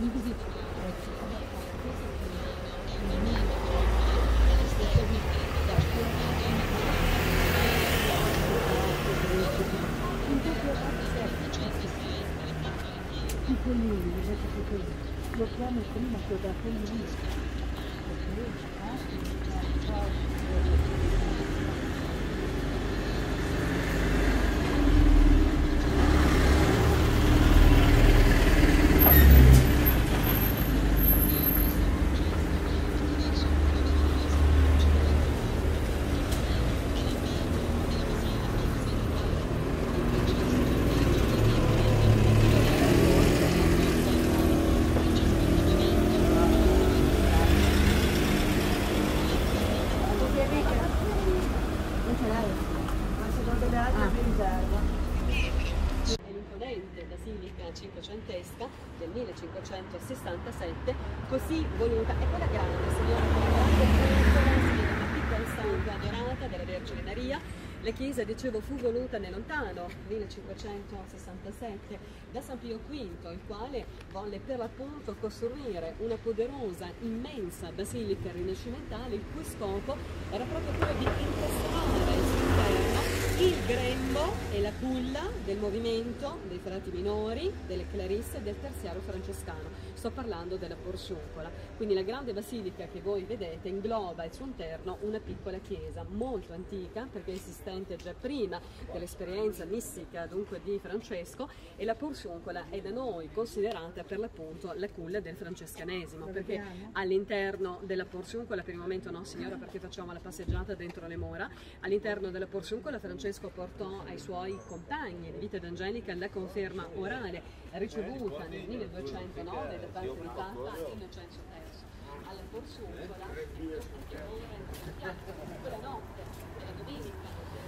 Lo chiamo prima che da quelli basilica cinquecentesca del 1567, così voluta, è quella grande, signora, una piccola statua dorata della Vergine Maria. La chiesa, dicevo, fu voluta nel lontano 1567 da San Pio V, il quale volle per l'appunto costruire una poderosa, immensa basilica rinascimentale, il cui scopo era proprio quello di incastrare al suo interno il grembo e la culla del movimento dei frati minori, delle clarisse e del terziario francescano. Sto parlando della Porciuncola. Quindi la grande basilica che voi vedete ingloba al suo interno una piccola chiesa molto antica, perché esistente già prima dell'esperienza mistica dunque di Francesco, e la Porciuncola è da noi considerata per l'appunto la culla del francescanesimo, perché all'interno della Porciuncola, per il momento no signora perché facciamo la passeggiata dentro le mura, all'interno della Porciuncola Francesco portò ai suoi compagni la vita evangelica, la conferma orale ricevuta nel 1209 da parte di Papa Innocenzo III. Alla Porciuncola, quella notte della domenica,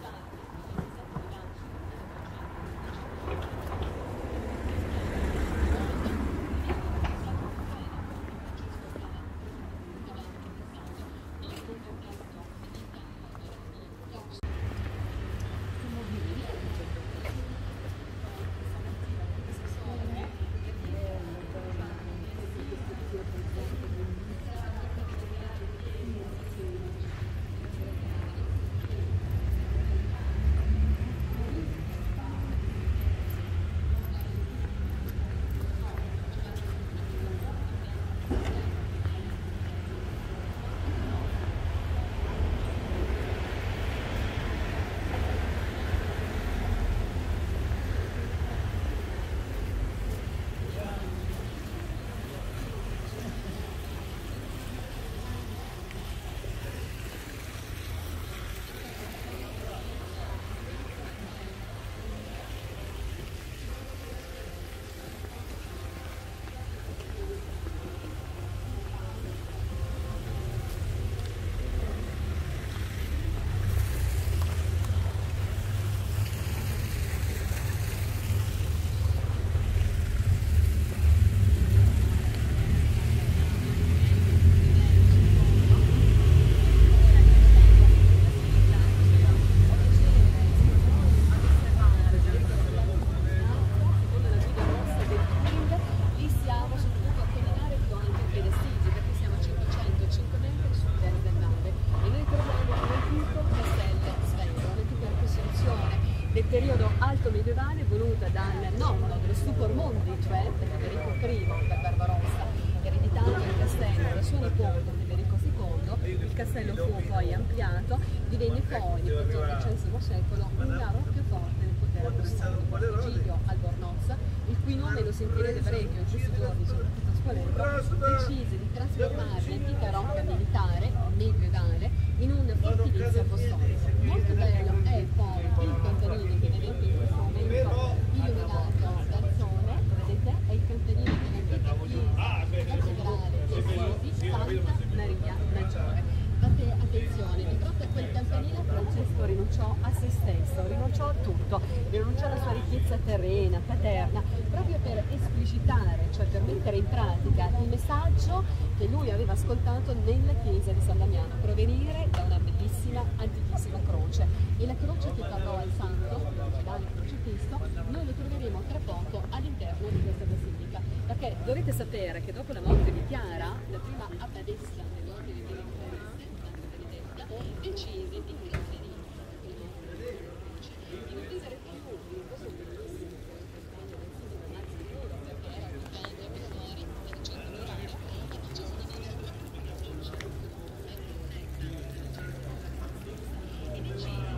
del periodo alto medievale voluta dal nonno dello Stupor Mondi, cioè da Federico I da Barbarossa, ereditato il castello da suo nipote Federico II. Il castello fu poi ampliato, divenne poi nel XIV secolo un ramo più forte del potere apostolico. Egidio Albornoz, il cui nome lo sentirete parecchio in questi giorni soprattutto a Spoleto, decise di trasformare l'antica rocca militare medievale in un fortilizio apostolico. Molto bello è poi il campanile che vedete in questo momento illuminato dal sole, vedete? È il campanile dell'antica chiesa cattedrale di Santa Maria Maggiore. Fate attenzione, di fronte a quel campanile Francesco rinunciò a se stesso, rinunciò a tutto, rinunciò alla sua ricchezza terrena, paterna, proprio per esplicitare, cioè per mettere in pratica il messaggio che lui aveva ascoltato nella chiesa di San Damiano, provenire da una bellissima, antichissima croce. E la croce che parlò al santo, l'ospedale crocifisso, noi lo troveremo tra poco all'interno di questa basilica, perché dovete Dovete sapere che dopo la morte di Chiara, la prima abbadessa dell'ordine di Benedetta decise di trasferire di non vivere più in questo bellissimo castello del Sud del Mazzimuro, perché era un viaggio minori nel centro rurale, e decise di vivere più e decise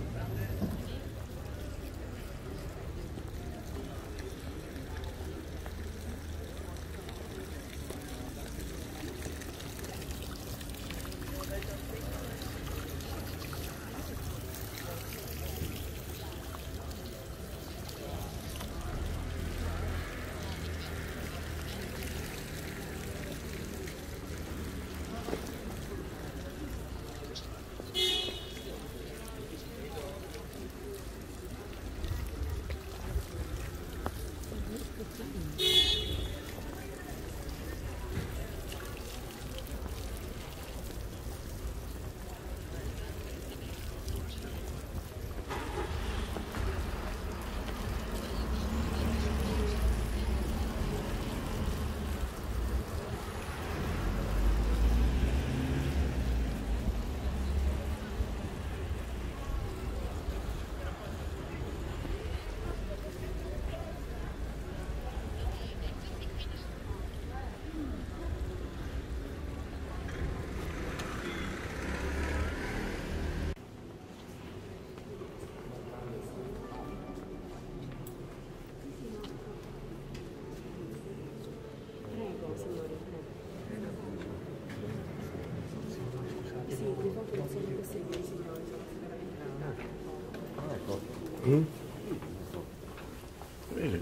Bene.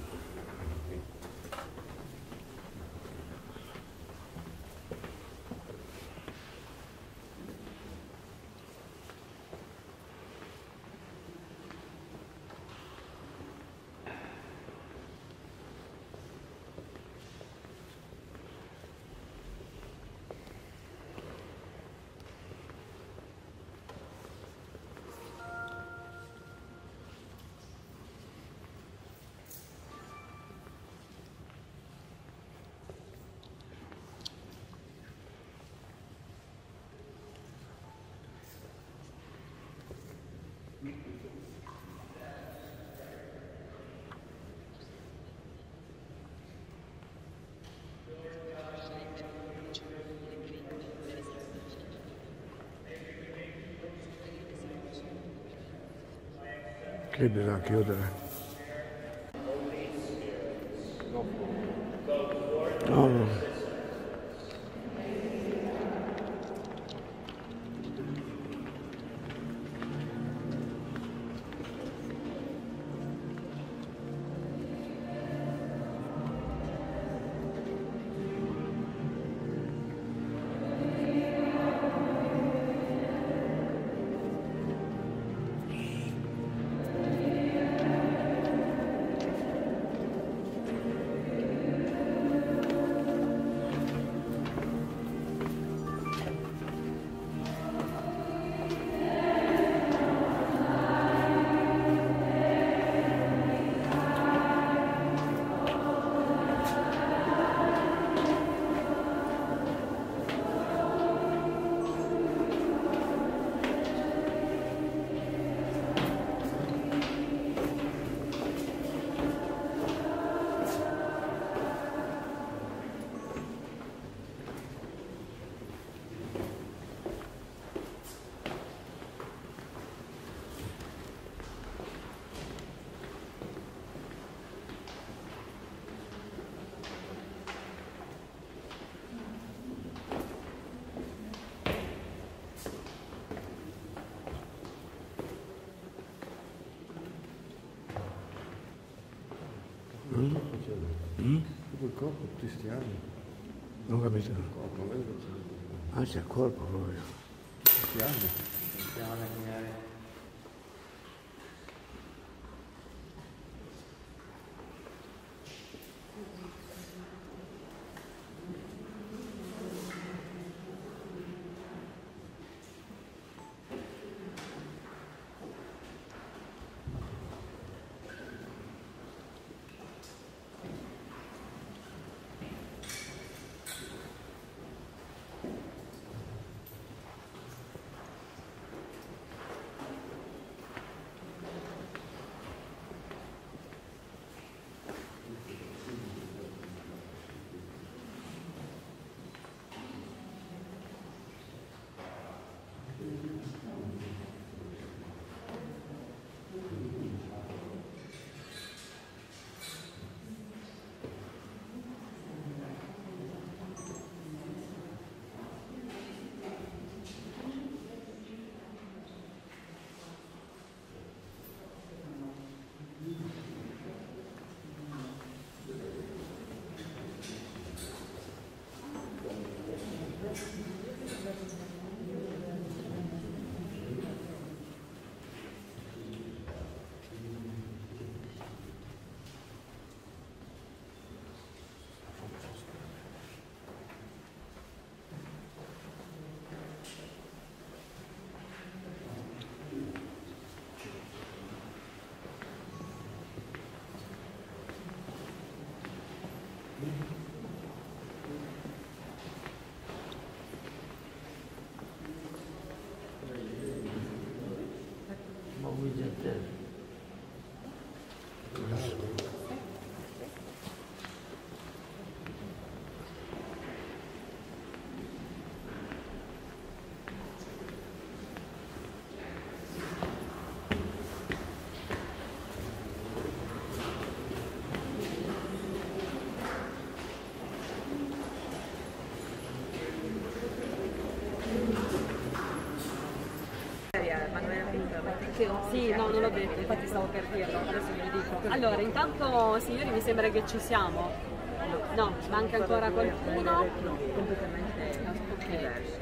Che bisogna chiudere? No, no. Tutto il corpo cristiano. Non capito. Il corpo, non vedo che c'è. Ah, c'è il corpo proprio. Cristiano. No, non l'ho detto, infatti stavo per dirlo, adesso ve lo dico. Allora, intanto signori mi sembra che ci siamo. No, manca ancora qualcuno. Completamente Ok. diverse.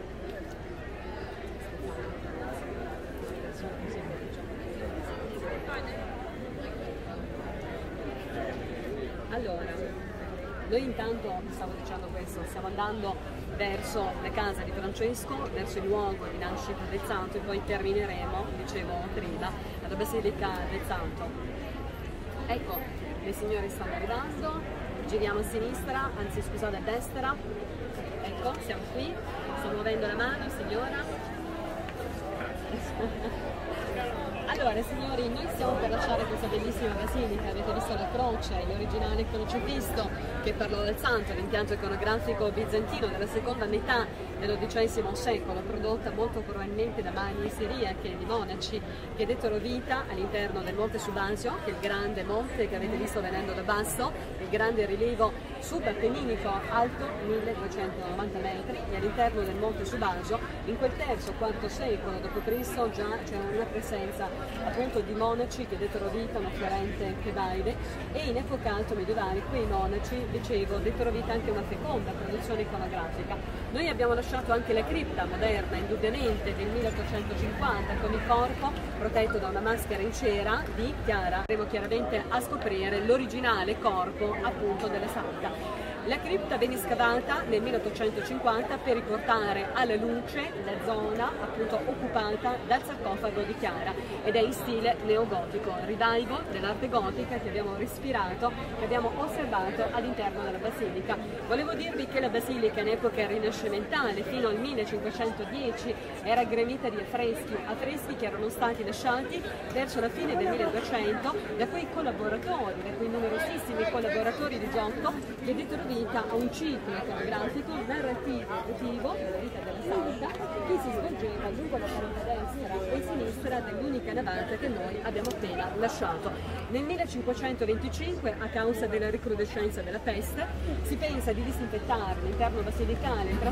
Allora, noi intanto, stavo dicendo questo, stiamo andando verso la casa di Francesco, verso il luogo di nascita del Santo e poi termineremo, dicevo prima, alla Basilica del Santo. Ecco, le signore stanno arrivando, giriamo a sinistra, anzi scusate a destra, ecco, siamo qui, sto muovendo la mano, signora. Allora signori, noi stiamo per lasciare questa bellissima basilica, avete visto la croce, l'originale crocifisso che parlò del santo, l'impianto iconografico bizantino della seconda metà dell'XII secolo, prodotta molto probabilmente da mani siriache di monaci che dettero vita all'interno del Monte Subasio, che è il grande monte che avete visto venendo da basso, il grande rilievo subappenninico alto 1290 metri, e all'interno del Monte Subasio in quel III-IV secolo d.C. già c'era una presenza appunto di monaci che dettero vita a una fiorente Chebaide, e in epoca alto medievale quei monaci, dicevo, dettero vita anche a una feconda produzione iconografica. Noi abbiamo lasciato anche la cripta moderna, indubbiamente del 1850, con il corpo protetto da una maschera in cera di Chiara. Andremo chiaramente a scoprire l'originale corpo appunto della santa. La cripta venne scavata nel 1850 per riportare alla luce la zona appunto occupata dal sarcofago di Chiara, ed è in stile neogotico, revival dell'arte gotica che abbiamo respirato, che abbiamo osservato all'interno della basilica. Volevo dirvi che la basilica in epoca rinascimentale fino al 1510 era gremita di affreschi che erano stati lasciati verso la fine del 1200 da quei collaboratori, da quei numerosissimi collaboratori di Giotto che dettero vita a un ciclo iconografico narrativo emotivo della vita della santa che si svolgeva lungo la parete destra e sinistra dell'unica navata che noi abbiamo appena lasciato. Nel 1525, a causa della recrudescenza della peste, si pensa di disinfettare l'interno basilicale e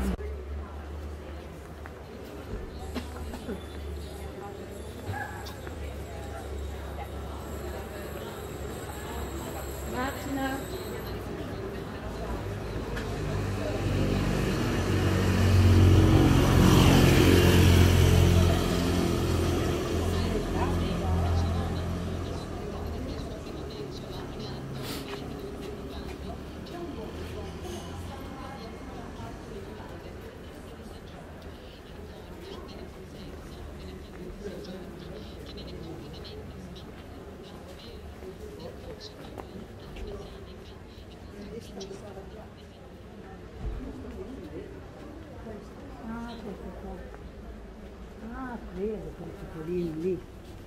Ah, credo, quel cipollino lì.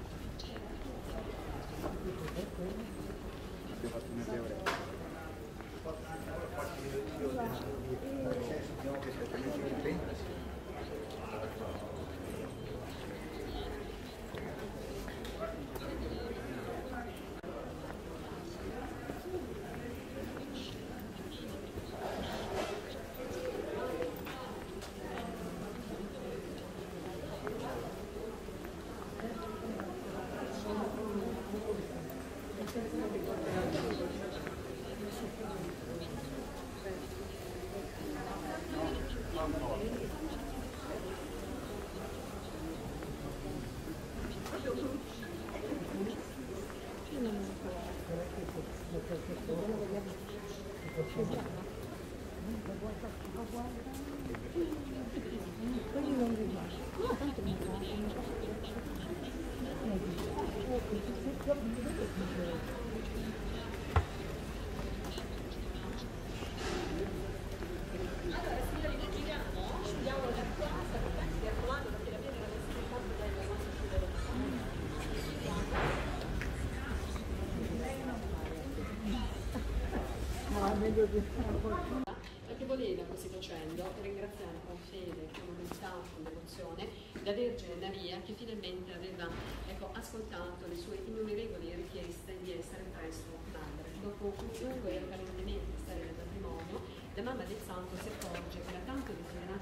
Perché voleva così facendo ringraziare con fede, con umiltà, con devozione la Vergine Maria che finalmente aveva ascoltato le sue innumerevoli richieste di essere presto madre. Dopo un lungo e apparentemente sterile matrimonio, la mamma del santo si accorge che la tanto desiderata grazia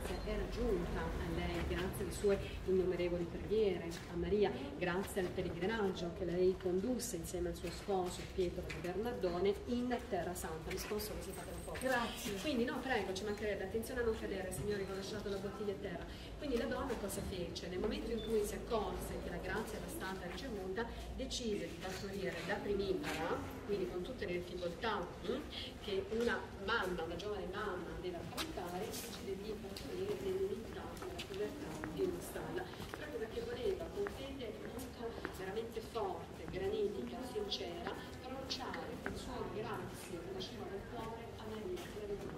grazia era giunta a lei grazie alle sue innumerevoli preghiere a Maria, grazie al pellegrinaggio che lei condusse insieme al suo sposo Pietro di Bernardone in Terra Santa. Mi sposto così fate un po'. Grazie. Quindi no, prego, ci mancherebbe, attenzione a non cadere, signori, ho lasciato la bottiglia a terra. Quindi la donna cosa fece? Nel momento in cui si accorse che la grazia era stata ricevuta, decise di partorire da primipara, quindi con tutte le difficoltà che una mamma, una giovane mamma deve affrontare, decide di partorire nell'unità, nella povertà di una stalla, proprio perché voleva con fede molto veramente forte, granitica, sincera, pronunciare il suo grazie che nasceva dal cuore a Maria, che la vedeva.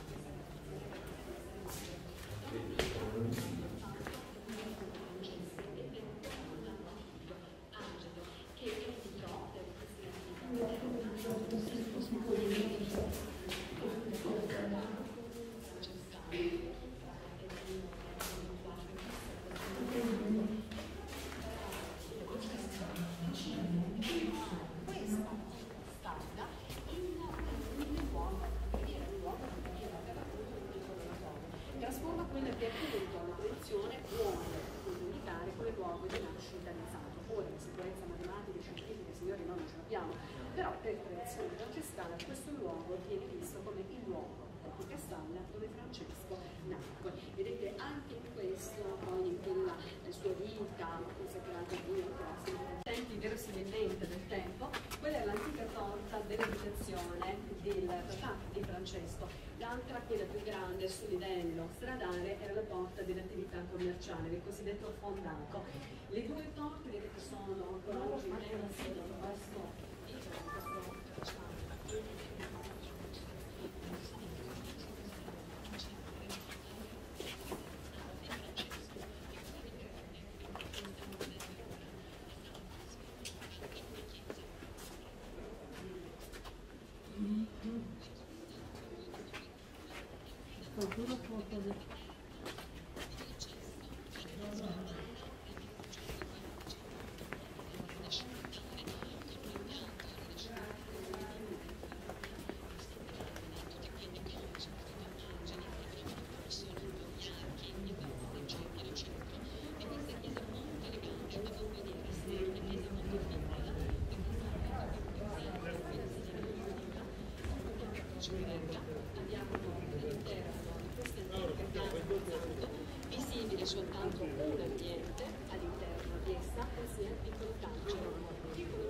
Trasforma quella che è appunto una tradizione vuole comunicare come luogo di nascita del santo. Ora la sicurezza matematica e scientifica, signori, noi non ce l'abbiamo, però per tradizione francescana questo luogo viene visto come il luogo di Castalla dove Francesco nacque. Vedete anche in questo, poi in quella sua vita consacrata a Dio, tempi verosimilmente del tempo, quella è l'antica porta dell'abitazione del papà di Francesco. L'altra, quella più grande sul livello stradale, era la porta dell'attività commerciale, del cosiddetto fondaco. Le due porte vedete sono ancora oggi in questo visibile soltanto un ambiente all'interno di essa, ossia il piccolo carcere.